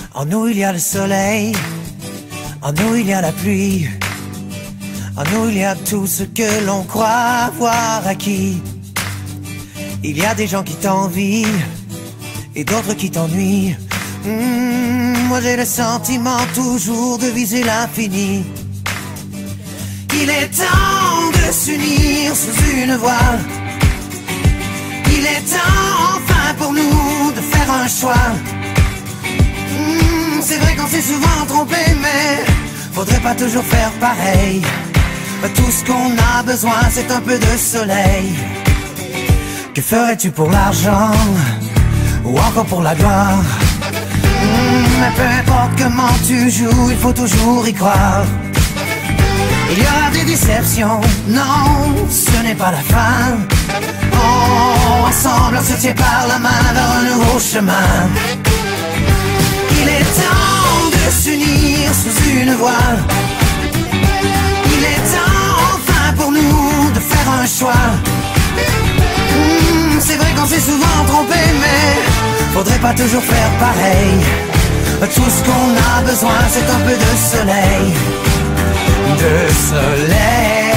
En nous il y a le soleil, en nous il y a la pluie, en nous il y a tout ce que l'on croit avoir acquis. Il y a des gens qui t'envient et d'autres qui t'ennuient. Moi j'ai le sentiment toujours de viser l'infini. Il est temps de s'unir sous une voile. Il est temps enfin pour nous de faire un choix. C'est vrai qu'on s'est souvent trompé, mais faudrait pas toujours faire pareil. Tout ce qu'on a besoin c'est un peu de soleil. Que ferais-tu pour l'argent ou encore pour la gloire? Mais peu importe comment tu joues, il faut toujours y croire. Il y aura des déceptions, non, ce n'est pas la fin. Oh, ensemble on se tient par la main vers un nouveau chemin. Il est temps de s'unir sous une voile. Il est temps enfin pour nous de faire un choix. C'est vrai qu'on s'est souvent trompé, mais faudrait pas toujours faire pareil. Tout ce qu'on a besoin c'est un peu de soleil. De soleil.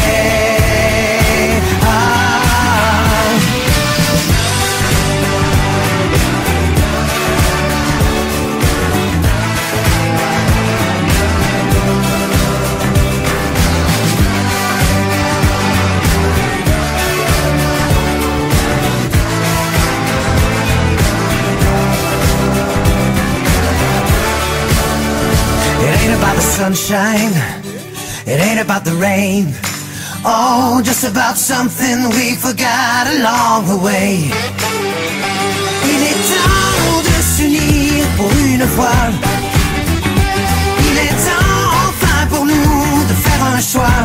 It ain't about the sunshine, it ain't about the rain. Oh, just about something we forgot along the way. Il est temps de s'unir pour une fois. Il est temps enfin pour nous de faire un choix.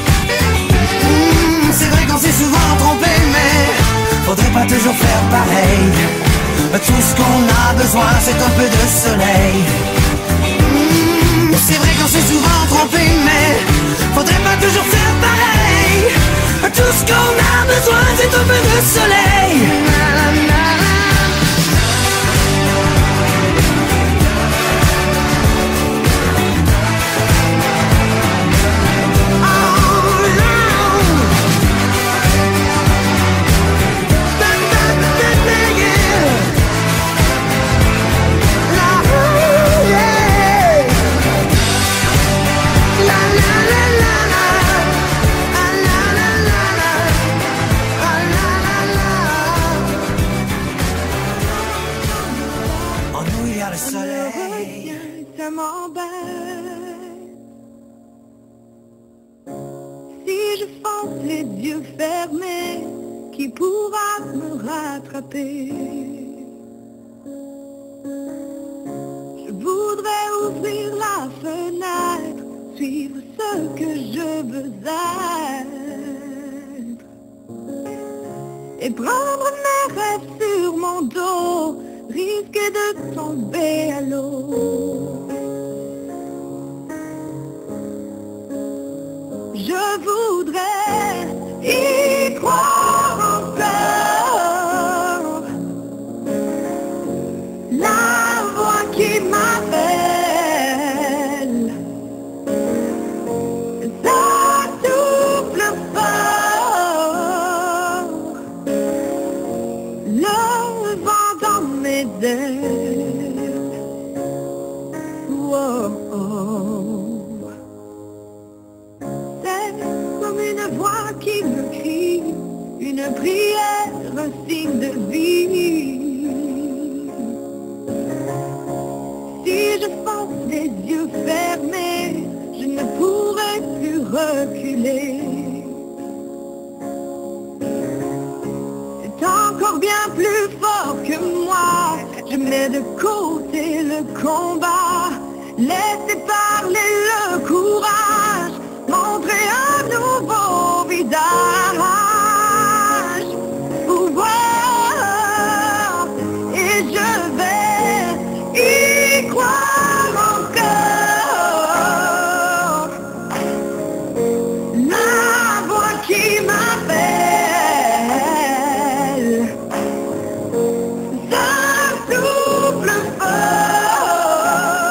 C'est vrai qu'on s'est souvent trompé, mais faudrait pas toujours faire pareil. Tout ce qu'on a besoin c'est un peu de soleil. C'est vrai qu'on s'est souvent trompé, mais faudrait pas toujours faire pareil. Tout ce qu'on a besoin c'est un peu de soleil. Ça m'embête. Si je fonce les yeux fermés, qui pourra me rattraper? Je voudrais ouvrir la fenêtre, suivre ce que je veux être, et prendre mes rêves sur mon dos, risquer de tomber à l'eau. Je voudrais y croire encore. La voix qui m'appelle, ça souffle fort. Le vent dans mes ailes. Wow. Une voix qui me crie, une prière, un signe de vie. Si je fonce les yeux fermés, je ne pourrai plus reculer. C'est encore bien plus fort que moi, je mets de côté le combat, laissez parler le courage, montrer un nouveau visage, pouvoir, et je vais y croire encore. La voix qui m'appelle, ça souffle fort.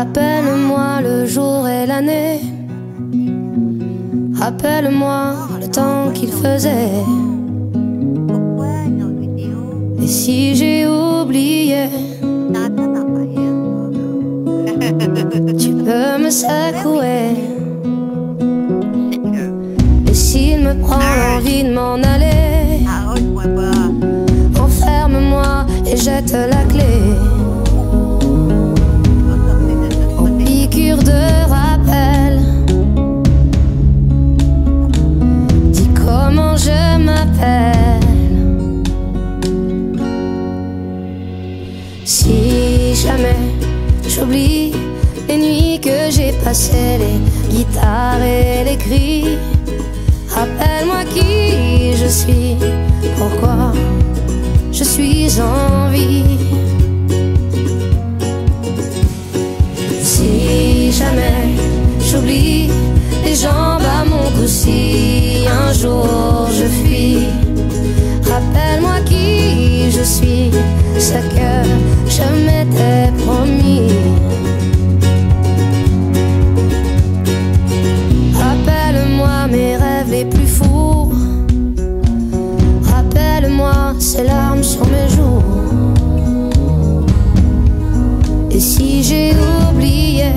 Rappelle-moi le jour et l'année. Rappelle-moi le temps qu'il faisait. Et si j'ai oublié, tu peux me secouer. Et s'il me prend l'envie de m'en aller, enferme-moi et jette la clé. En piqûre de rappel, dis comment je m'appelle. Si jamais j'oublie les nuits que j'ai passées, les guitares et les cris, rappelle-moi qui je suis, pourquoi je suis en vie. Si jamais j'oublie les jambes à mon cou, si un jour je fuis, rappelle-moi qui je suis, ce que je m'étais promis. Rappelle-moi mes rêves les plus fous. Rappelle-moi ces larmes sur mes joues. Et si j'ai oublié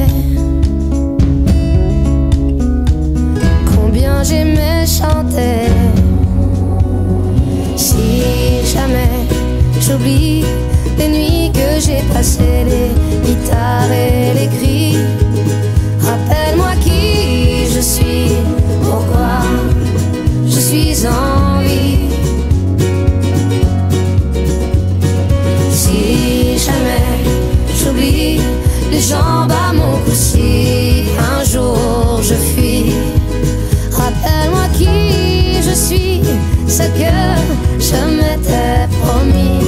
combien j'aimais chanter, si jamais j'oublie les nuits que j'ai passées, les guitares et les cris, rappelle-moi qui je suis, pourquoi je suis en vie. Si jamais j'oublie les jambes à mon cou, si un jour je fuis, rappelle-moi qui je suis, ce que je m'étais promis.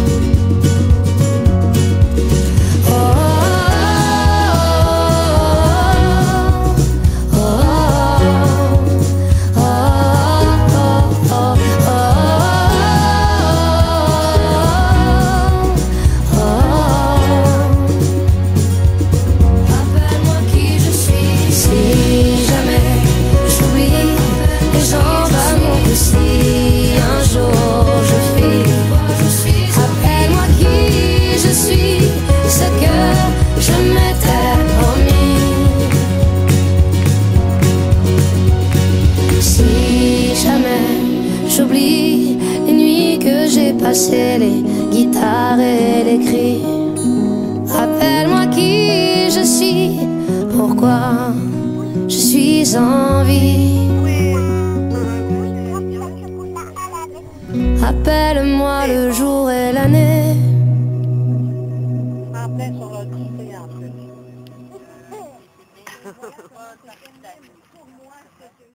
J'oublie les nuits que j'ai passées, les guitares et les cris, rappelle-moi qui je suis, pourquoi je suis en vie. Rappelle-moi le jour et l'année.